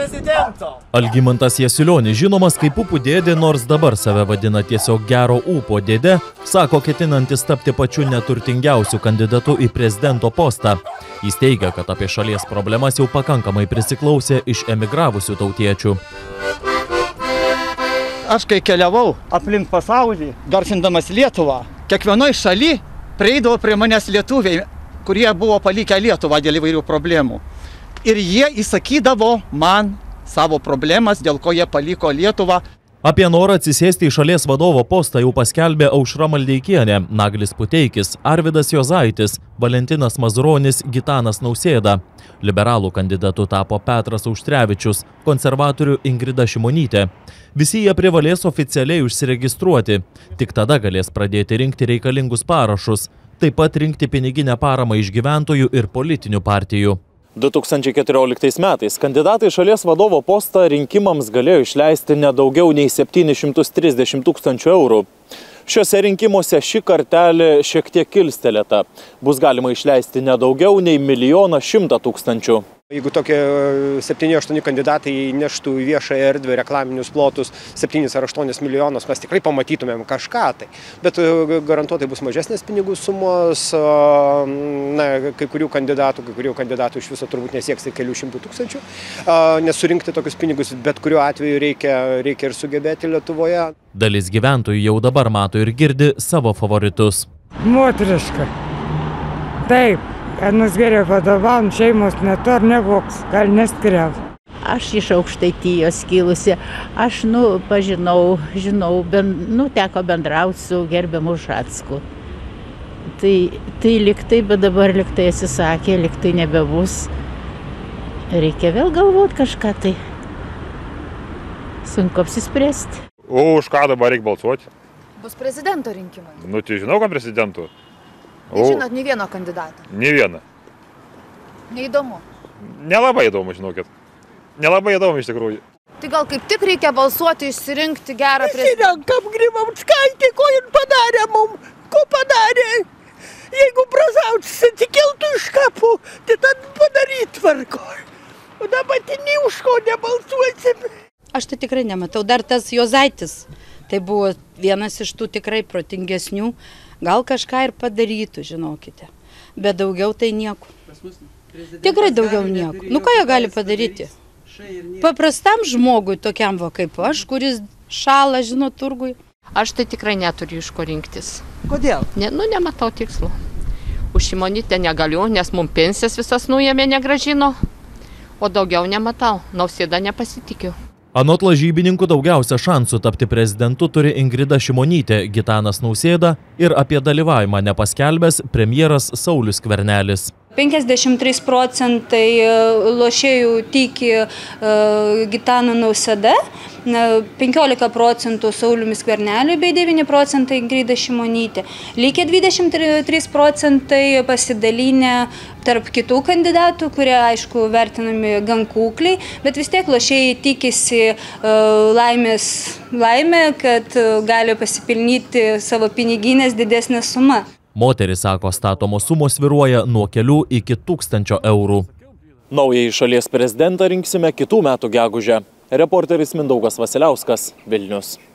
Algimantas Jasilionis, žinomas kaip Pupų dėdė, nors dabar save vadina tiesiog gero ūpo dėdė, sako ketinantis tapti pačiu neturtingiausiu kandidatu į prezidento postą. Jis teigia, kad apie šalies problemas jau pakankamai prisiklausė iš emigravusių tautiečių. Aš kai keliavau aplink pasaulį, garsindamas Lietuvą, kiekvienoj šaly prieidavo prie manęs lietuviai, kurie buvo palikę Lietuvą dėl įvairių problemų. Ir jie įsakydavo man savo problemas, dėl ko jie paliko Lietuvą. Apie norą atsisėsti į šalies vadovo postą jau paskelbė Aušra Maldeikienė, Naglis Puteikis, Arvydas Juozaitis, Valentinas Mazuronis, Gitanas Nausėda. Liberalų kandidatu tapo Petras Auštrevičius, konservatorių Ingrida Šimonytė. Visi jie privalės oficialiai užsiregistruoti. Tik tada galės pradėti rinkti reikalingus parašus, taip pat rinkti piniginę paramą iš gyventojų ir politinių partijų. 2014 metais kandidatai šalies vadovo postą rinkimams galėjo išleisti ne daugiau nei 730 000 eurų. Šiuose rinkimuose ši kartelė šiek tiek kilstelėta. Bus galima išleisti ne daugiau nei 1 100 000. Jeigu tokie 7-8 kandidatai neštų į viešąją erdvę reklaminius plotus 7 ar 8 milijonus, mes tikrai pamatytumėm kažką tai. Bet garantuotai bus mažesnės pinigų sumos, kai kurių kandidatų iš viso turbūt nesieks kelių šimtų tūkstančių. Nes surinkti tokius pinigus bet kuriuo atveju reikia ir sugebėti Lietuvoje. Dalis gyventojų jau dabar mato ir girdi savo favoritus. Moteriška. Taip. Nus geriau vadovavom, šeimos netur nevoks, gal neskriaus. Aš iš Aukštaitijos kilusi, aš, žinau, teko bendrauti su gerbiamu Ušacku. Tai liktai, bet dabar liktai atsisakė, liktai nebebus. Reikia vėl galvoti kažką, tai sunku apsispręsti. O už ką dabar reikia balsuoti? Bus prezidento rinkimai. Tai žinau, kam prezidentų. Nežinot nei vieno kandidato? Nei vieno. Neįdomu? Nelabai įdomu, žinokit. Nelabai įdomu iš tikrųjų. Tai gal kaip tik reikia balsuoti, išsirinkti gerą prezidentą? Išsirenkam Grybauskaitę, ko jin padarė mum? Ko padarė? Jeigu Brazautis atsikiltų iš kapų, tai tad padaryt tvarko. O dabartinį už ko nebalsuosim. Aš tai tikrai nematau. Dar tas Juozaitis, tai buvo vienas iš tų tikrai protingesnių. Gal kažką ir padarytų, žinokite. Bet daugiau tai nieko. Tikrai daugiau nieko. Nu, ką jie gali padaryti? Paprastam žmogui, tokiam va kaip aš, kuris šala, žino, turgui. Aš tai tikrai neturiu iš ko rinktis. Kodėl? Nematau tikslo. Už Šimonytę negaliu, nes mums pensijas visas nuėmė, negražino. O daugiau nematau. Nausėda nepasitikiu. Anot lažybininkų daugiausia šansų tapti prezidentu turi Ingrida Šimonytė, Gitanas Nausėda ir apie dalyvavimą nepaskelbęs premjeras Saulius Skvernelis. 53% lošėjų tiki Gitanu Nausėda, 15% Sauliumi Skverneliui bei 9% Ingrida Šimonytė. Likę 23% pasidalinę tarp kitų kandidatų, kurie, aišku, vertinami gan kukliai, bet vis tiek lošėjai tikisi laimę, kad gali pasipelnyti savo piniginės didesnę sumą. Moteris sako, statomos sumos svyruoja nuo kelių iki 1000 eurų. Naująjį šalies prezidentą rinksime kitų metų gegužę. Reporteris Mindaugas Vasiliauskas, Vilnius.